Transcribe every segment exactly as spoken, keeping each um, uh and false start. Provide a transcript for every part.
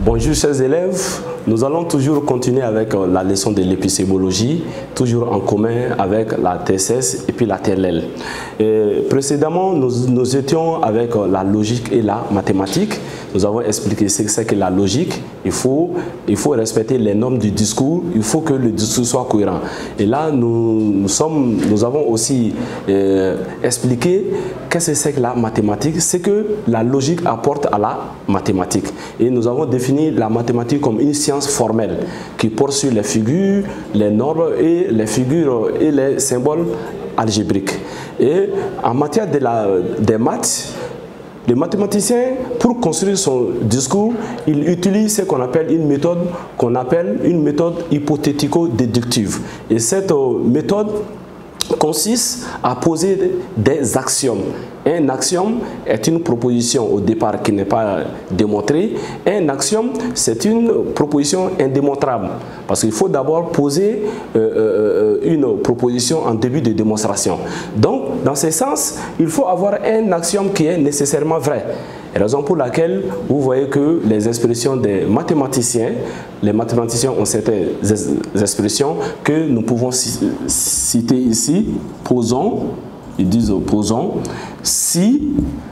Bonjour chers élèves, nous allons toujours continuer avec la leçon de l'épistémologie, toujours en commun avec la T S S et puis la T L L. Et précédemment, nous, nous étions avec la logique et la mathématique. Nous avons expliqué ce que c'est que la logique. Il faut, il faut respecter les normes du discours, il faut que le discours soit cohérent. Et là, nous, nous, sommes, nous avons aussi euh, expliqué qu'est-ce que c'est que la mathématique. C'est que la logique apporte à la mathématique. Et nous avons défini la mathématique comme une science formelle qui porte sur les figures, les normes et les figures et les symboles algébriques. Et en matière de la, des maths, le mathématicien, pour construire son discours, il utilise ce qu'on appelle une méthode qu'on appelle une méthode hypothético-déductive. Et cette méthode consiste à poser des axiomes. Un axiome est une proposition au départ qui n'est pas démontrée. Un axiome, c'est une proposition indémontrable. Parce qu'il faut d'abord poser euh, euh, une proposition en début de démonstration. Donc, dans ce sens, il faut avoir un axiome qui est nécessairement vrai. Raison pour laquelle vous voyez que les expressions des mathématiciens, les mathématiciens ont certaines expressions que nous pouvons citer ici. Posons, ils disent posons, si,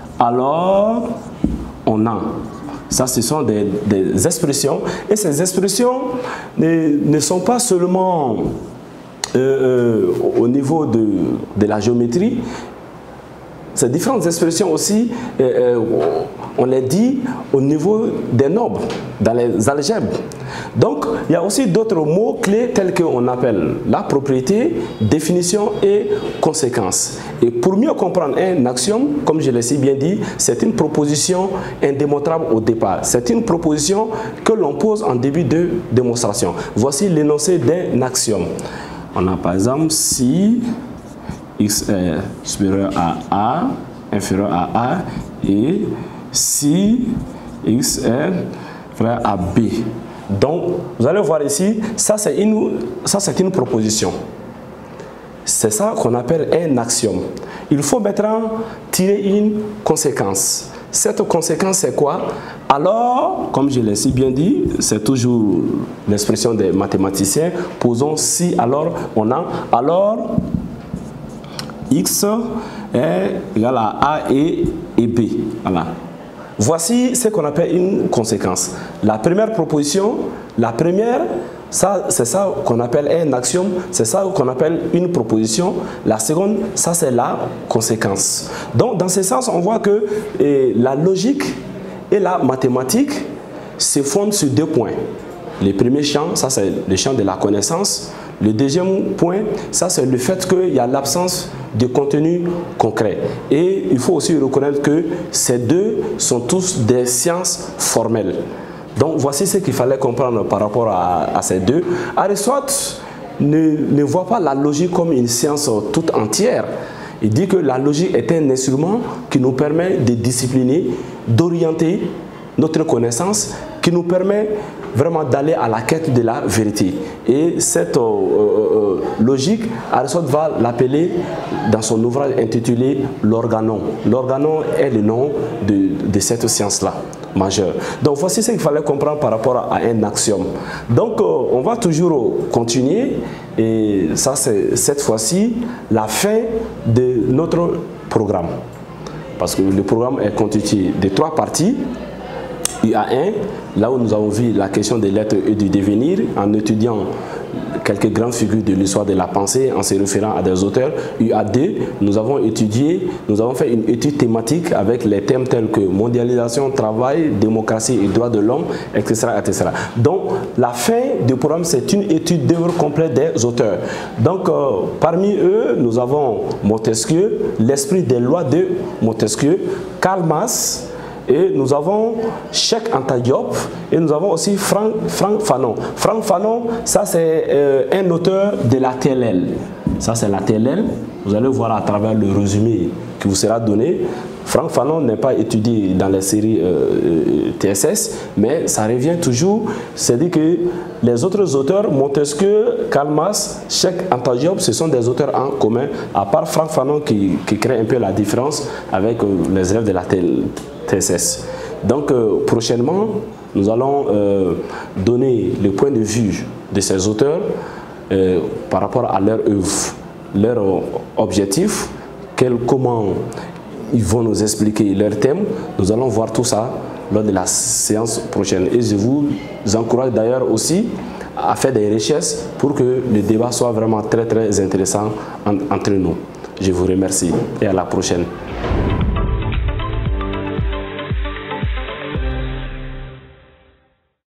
alors, on a. Ça, ce sont des, des expressions. Et ces expressions ne, ne sont pas seulement euh, euh, au niveau de, de la géométrie. Ces différentes expressions aussi, euh, on les dit au niveau des nombres, dans les algèbres. Donc, il y a aussi d'autres mots clés tels qu'on appelle la propriété, définition et conséquence. Et pour mieux comprendre un axiome, comme je l'ai si bien dit, c'est une proposition indémontrable au départ. C'est une proposition que l'on pose en début de démonstration. Voici l'énoncé d'un axiome. On a par exemple si x est supérieur à A, inférieur à A, et si x est inférieur à B. Donc, vous allez voir ici, ça c'est une, ça c'est une proposition. C'est ça qu'on appelle un axiome. Il faut maintenant tirer une conséquence. Cette conséquence, c'est quoi? Alors, comme je l'ai si bien dit, c'est toujours l'expression des mathématiciens, posons si, alors, on a, alors, x est égal à A et, et B. Voilà. Voici ce qu'on appelle une conséquence. La première proposition, la première, c'est ça qu'on appelle un axiome, c'est ça qu'on appelle une proposition. La seconde, ça c'est la conséquence. Donc dans ce sens, on voit que eh, la logique et la mathématique se fondent sur deux points. Le premier champ, ça c'est le champ de la connaissance. Le deuxième point, ça c'est le fait qu'il y a l'absence de contenu concret. Et il faut aussi reconnaître que ces deux sont tous des sciences formelles. Donc voici ce qu'il fallait comprendre par rapport à, à ces deux. Aristote ne, ne voit pas la logique comme une science toute entière. Il dit que la logique est un instrument qui nous permet de discipliner, d'orienter notre connaissance, qui nous permet vraiment d'aller à la quête de la vérité. Et cette euh, euh, logique, Aristote va l'appeler dans son ouvrage intitulé l'organon. L'organon est le nom de, de cette science-là, majeure. Donc voici ce qu'il fallait comprendre par rapport à un axiome. Donc euh, on va toujours continuer, et ça c'est cette fois-ci la fin de notre programme. Parce que le programme est constitué de trois parties. U A un, là où nous avons vu la question des lettres et du devenir, en étudiant quelques grandes figures de l'histoire de la pensée, en se référant à des auteurs. U A deux, nous avons étudié, nous avons fait une étude thématique avec les thèmes tels que mondialisation, travail, démocratie et droits de l'homme, et cetera, et cetera. Donc, la fin du programme, c'est une étude d'œuvre complète des auteurs. Donc, euh, parmi eux, nous avons Montesquieu, l'esprit des lois de Montesquieu, Karl Marx, et nous avons Cheikh Anta Diop, et nous avons aussi Franck, Franck Fanon. Franck Fanon, ça c'est euh, un auteur de la T L L. Ça c'est la T L L. Vous allez voir à travers le résumé qui vous sera donné. Franck Fanon n'est pas étudié dans les séries euh, T S S, mais ça revient toujours. C'est-à-dire que les autres auteurs, Montesquieu, Karl Marx, Cheikh Anta Diop, ce sont des auteurs en commun, à part Franck Fanon qui, qui crée un peu la différence avec euh, les élèves de la T S S. Donc euh, prochainement, Nous allons euh, donner le point de vue de ces auteurs euh, par rapport à leur œuvre, leur objectif, quel, comment ils vont nous expliquer leur thème. Nous allons voir tout ça lors de la séance prochaine. Et je vous encourage d'ailleurs aussi à faire des recherches pour que le débat soit vraiment très très intéressant en, entre nous. Je vous remercie et à la prochaine.